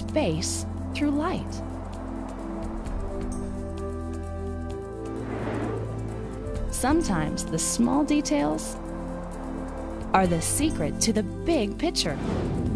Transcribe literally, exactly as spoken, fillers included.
space through light. Sometimes the small details are the secret to the big picture.